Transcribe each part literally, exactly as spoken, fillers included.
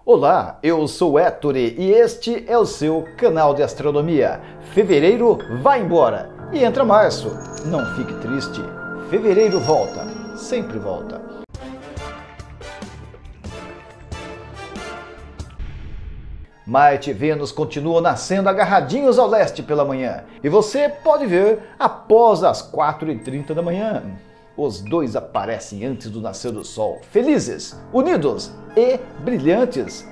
Olá, eu sou Ettore e este é o seu canal de astronomia. Fevereiro vai embora e entra março. Não fique triste, fevereiro volta, sempre volta. Marte e Vênus continuam nascendo agarradinhos ao leste pela manhã e você pode ver após as quatro e trinta da manhã. Os dois aparecem antes do nascer do Sol, felizes, unidos e brilhantes.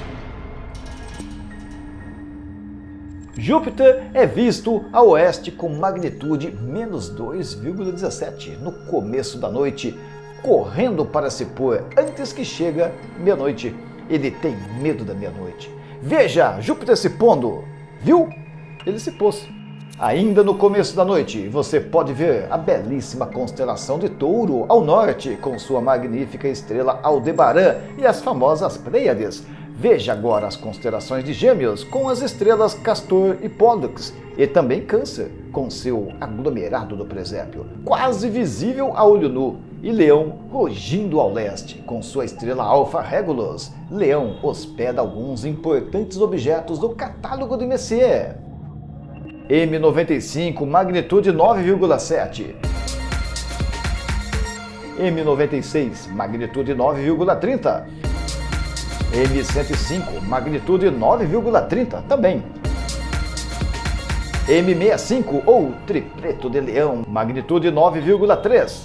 Júpiter é visto a oeste com magnitude menos dois vírgula dezessete no começo da noite, correndo para se pôr antes que chega meia-noite. Ele tem medo da meia-noite. Veja, Júpiter se pondo, viu? Ele se pôs. Ainda no começo da noite, você pode ver a belíssima constelação de Touro ao norte, com sua magnífica estrela Aldebaran e as famosas Pleiades. Veja agora as constelações de Gêmeos, com as estrelas Castor e Pollux, e também Câncer, com seu aglomerado do presépio, quase visível a olho nu, e Leão rugindo ao leste, com sua estrela Alfa Regulus. Leão hospeda alguns importantes objetos do catálogo de Messier. M noventa e cinco, magnitude nove vírgula sete. M noventa e seis, magnitude nove vírgula trinta. M cento e cinco, magnitude nove vírgula trinta também. M sessenta e cinco, ou tripleto de Leão, magnitude nove vírgula três.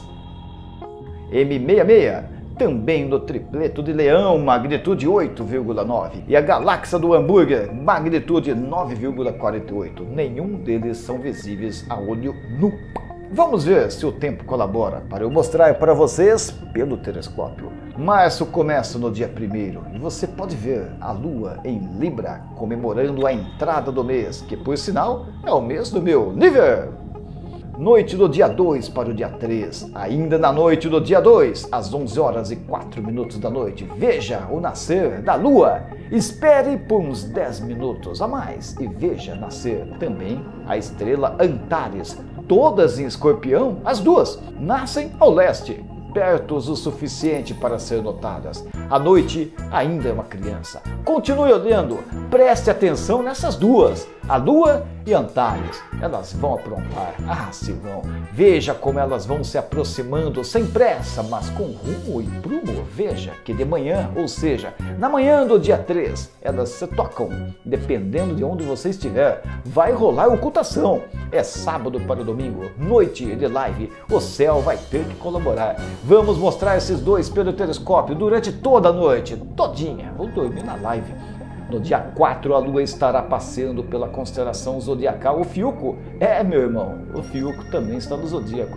M sessenta e seis, também no tripleto de Leão, magnitude oito vírgula nove. E a galáxia do hambúrguer, magnitude nove vírgula quarenta e oito. Nenhum deles são visíveis a olho nu. Vamos ver se o tempo colabora para eu mostrar para vocês pelo telescópio. Março começa no dia primeiro e você pode ver a Lua em Libra, comemorando a entrada do mês, que por sinal é o mês do meu nível. Noite do dia dois para o dia três, ainda na noite do dia dois, às onze horas e quatro minutos da noite, veja o nascer da Lua. Espere por uns dez minutos a mais e veja nascer também a estrela Antares. Todas em Escorpião, as duas nascem ao leste, perto o suficiente para ser notadas. A noite ainda é uma criança. Continue olhando, preste atenção nessas duas, a Lua e Antares. Elas vão aprontar, ah, se vão. Veja como elas vão se aproximando sem pressa, mas com rumo e prumo. Veja que de manhã, ou seja, na manhã do dia três, elas se tocam. Dependendo de onde você estiver, vai rolar ocultação. É sábado para domingo, noite de live, o céu vai ter que colaborar. Vamos mostrar esses dois pelo telescópio durante toda a noite, todinha. Vou dormir na live. No dia quatro, a Lua estará passeando pela constelação zodiacal Ofiuco. É, meu irmão, o Fiuco também está no zodíaco.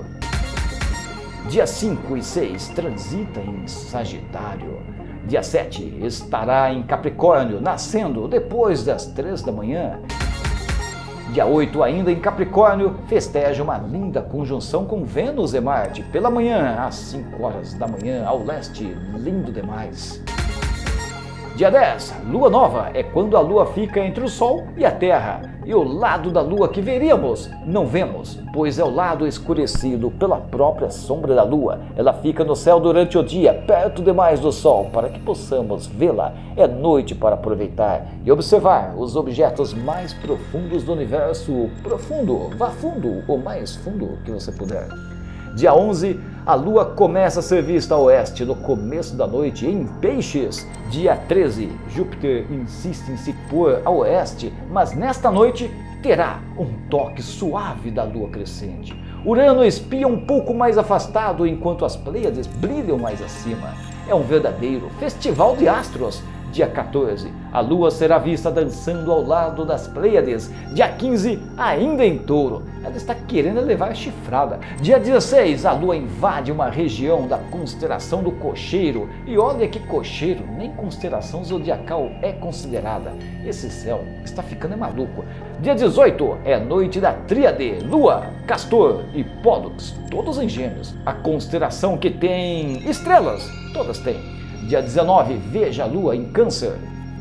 Dia cinco e seis, transita em Sagitário. Dia sete, estará em Capricórnio, nascendo depois das três da manhã. Dia oito, ainda em Capricórnio, festeja uma linda conjunção com Vênus e Marte, pela manhã, às cinco horas da manhã, ao leste, lindo demais. Dia dez, Lua Nova, é quando a Lua fica entre o Sol e a Terra. E o lado da Lua que veríamos, não vemos, pois é o lado escurecido pela própria sombra da Lua. Ela fica no céu durante o dia, perto demais do Sol, para que possamos vê-la. É noite para aproveitar e observar os objetos mais profundos do universo. Profundo, vá fundo, o mais fundo que você puder. Dia onze, a Lua começa a ser vista a oeste no começo da noite em Peixes. Dia treze, Júpiter insiste em se pôr a oeste, mas nesta noite terá um toque suave da Lua crescente. Urano espia um pouco mais afastado enquanto as Pleiades brilham mais acima. É um verdadeiro festival de astros. Dia quatorze, a Lua será vista dançando ao lado das Pleiades. Dia quinze, ainda em Touro. Ela está querendo levar chifrada. Dia dezesseis, a Lua invade uma região da constelação do Cocheiro. E olha que Cocheiro, nem constelação zodiacal é considerada. Esse céu está ficando maluco. Dia dezoito, é noite da Tríade, Lua, Castor e Pollux, todos em Gêmeos. A constelação que tem estrelas, todas têm. Dia dezenove, veja a Lua em Câncer.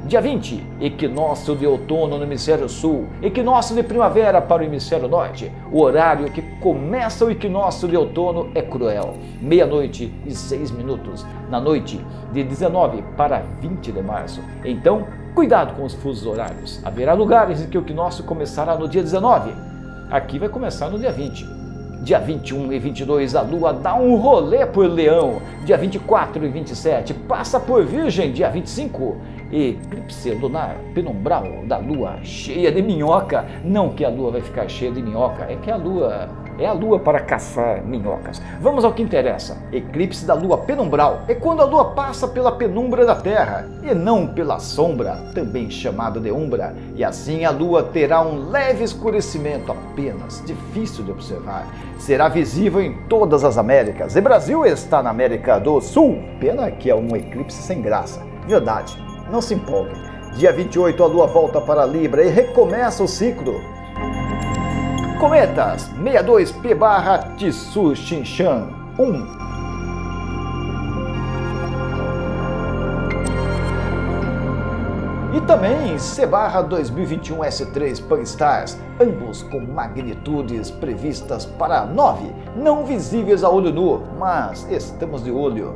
Dia vinte, equinócio de outono no hemisfério sul, equinócio de primavera para o hemisfério norte. O horário que começa o equinócio de outono é cruel, meia-noite e seis minutos, na noite de dezenove para vinte de março. Então, cuidado com os fusos horários. Haverá lugares em que o equinócio começará no dia dezenove. Aqui vai começar no dia vinte. Dia vinte e um e vinte e dois, a Lua dá um rolê por Leão. Dia vinte e quatro e vinte e sete, passa por Virgem. Dia vinte e cinco, eclipse lunar penumbral da Lua cheia de minhoca. Não que a Lua vai ficar cheia de minhoca, é que a Lua é a Lua para caçar minhocas. Vamos ao que interessa. Eclipse da Lua penumbral é quando a Lua passa pela penumbra da Terra e não pela sombra, também chamada de umbra. E assim a Lua terá um leve escurecimento apenas, difícil de observar. Será visível em todas as Américas. E Brasil está na América do Sul. Pena que é um eclipse sem graça. Verdade, não se empolgue. Dia vinte e oito a Lua volta para Libra e recomeça o ciclo. Cometas sessenta e dois P barra Tissue Xinshan um. E também C barra dois mil e vinte e um S três Pan-Stars, ambos com magnitudes previstas para nove, não visíveis a olho nu, mas estamos de olho.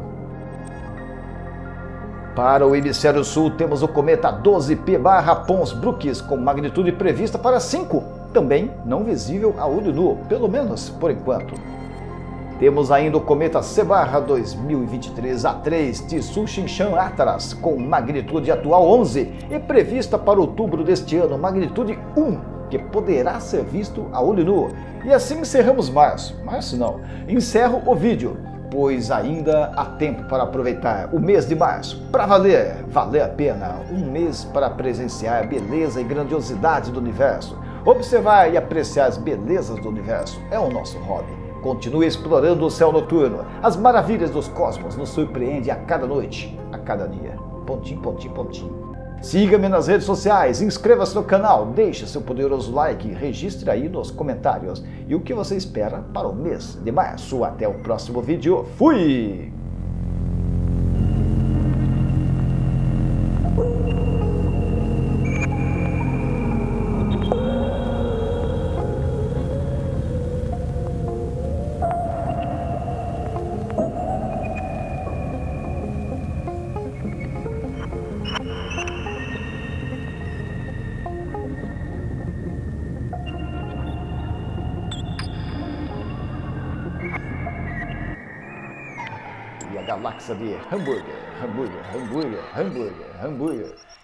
Para o hemisfério sul temos o cometa doze P barra Pons-Brooks com magnitude prevista para cinco, também não visível a olho nu, pelo menos por enquanto. Temos ainda o cometa C barra dois mil e vinte e três A três Tissue Xinshan Atlas com magnitude atual onze e prevista para outubro deste ano magnitude um, que poderá ser visto a olho nu. E assim encerramos março. Março não, encerro o vídeo, pois ainda há tempo para aproveitar o mês de março, para valer, valer a pena, um mês para presenciar a beleza e grandiosidade do universo. Observar e apreciar as belezas do universo é o nosso hobby. Continue explorando o céu noturno, as maravilhas dos cosmos nos surpreende a cada noite, a cada dia. Pontinho, pontinho, pontinho. Siga-me nas redes sociais, inscreva-se no canal, deixe seu poderoso like, registre aí nos comentários. E o que você espera para o mês de março? Até o próximo vídeo. Fui! E a galáxia de hambúrguer, hambúrguer, hambúrguer, hambúrguer, hambúrguer.